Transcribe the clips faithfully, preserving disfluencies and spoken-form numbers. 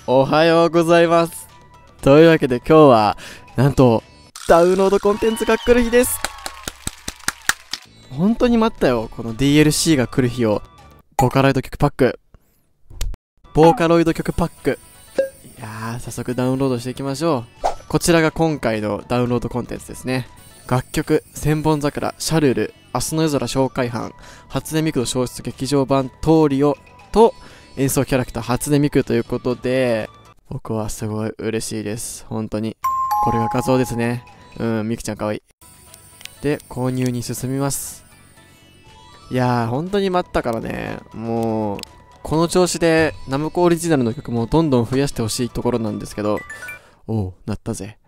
おはようございます。というわけで今日はなんとダウンロードコンテンツが来る日です。本当に待ったよ、この ディーエルシー が来る日を。ボーカロイド曲パックボーカロイド曲パックいやー、早速ダウンロードしていきましょう。こちらが今回のダウンロードコンテンツですね。楽曲千本桜、シャルル、明日の夜空紹介班、初音ミクの消失劇場版トーリオと演奏キャラクター初音ミクということで、僕はすごい嬉しいです。本当にこれが画像ですね。うん、ミクちゃんかわいい。で、購入に進みます。いやー、本当に待ったからね。もうこの調子でナムコオリジナルの曲もどんどん増やしてほしいところなんですけど、おお、なったぜ。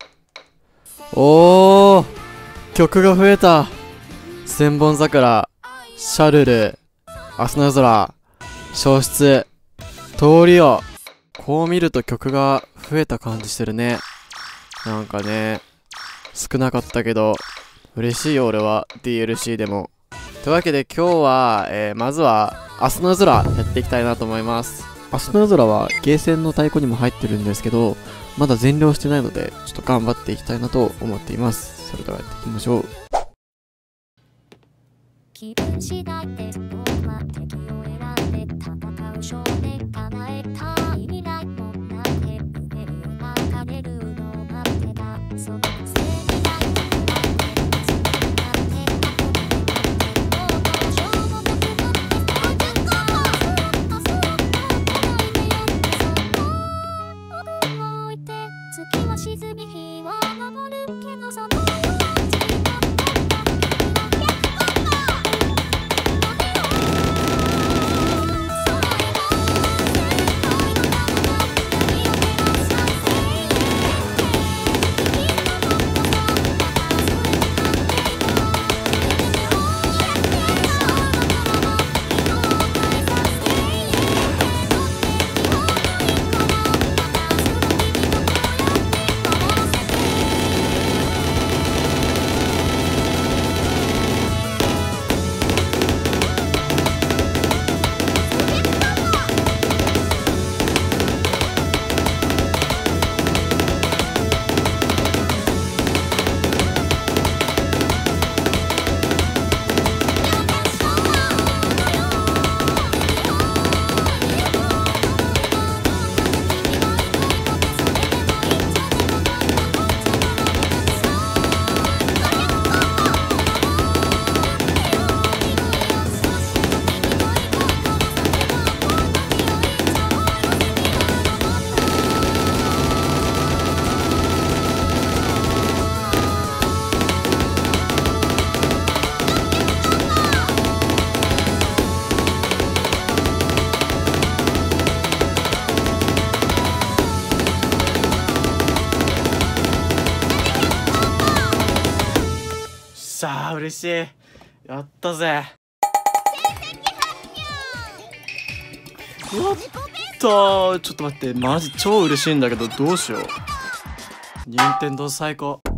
おお、曲が増えた。千本桜、シャルル、明日の夜空、消失、通りを。こう見ると曲が増えた感じしてるね。なんかね、少なかったけど嬉しいよ俺は ディーエルシー でも。というわけで今日は、えー、まずは明日の夜空やっていきたいなと思います。明日の夜空はゲーセンの太鼓にも入ってるんですけど、まだ全量してないのでちょっと頑張っていきたいなと思っています。それではやっていきましょう。気分次第で僕は敵を選んで戦う少年、叶えたい未来もなくて夢を描かれるのを待ってた。そのせいにない月は沈み日は昇るけど、そのさあ、嬉しい。やったぜ。やったー。ちょっと待って、マジ超嬉しいんだけど、どうしよう。任天堂最高。